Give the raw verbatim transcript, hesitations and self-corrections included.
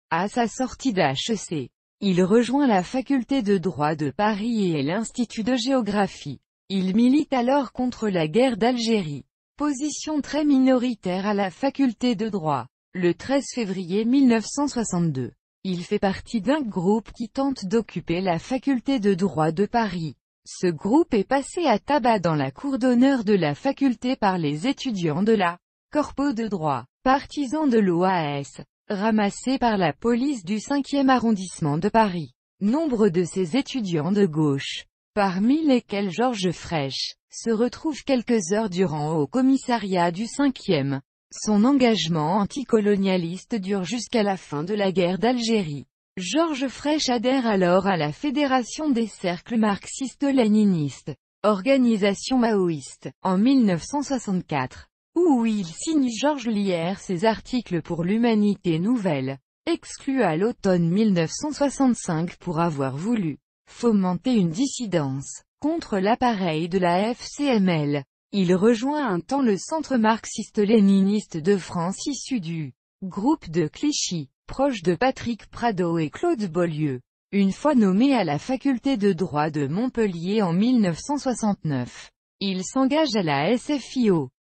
À sa sortie d'H E C, il rejoint la faculté de droit de Paris et l'Institut de géographie. Il milite alors contre la guerre d'Algérie. Position très minoritaire à la faculté de droit. Le treize février mille neuf cent soixante-deux, il fait partie d'un groupe qui tente d'occuper la faculté de droit de Paris. Ce groupe est passé à tabac dans la cour d'honneur de la faculté par les étudiants de la Corpo de droit, partisans de l'O A S, ramassés par la police du cinquième arrondissement de Paris. Nombre de ces étudiants de gauche, parmi lesquels Georges Frêche, se retrouvent quelques heures durant au commissariat du cinquième. Son engagement anticolonialiste dure jusqu'à la fin de la guerre d'Algérie. Georges Frêche adhère alors à la Fédération des cercles marxistes-léninistes, organisation maoïste, en mille neuf cent soixante-quatre, où il signe Georges Lier ses articles pour l'Humanité nouvelle, exclu à l'automne mille neuf cent soixante-cinq pour avoir voulu fomenter une dissidence contre l'appareil de la F C M L. Il rejoint un temps le Centre marxiste-léniniste de France issu du groupe de Clichy, proche de Patrick Prado et Claude Beaulieu. Une fois nommé à la faculté de droit de Montpellier en mille neuf cent soixante-neuf, il s'engage à la S F I O.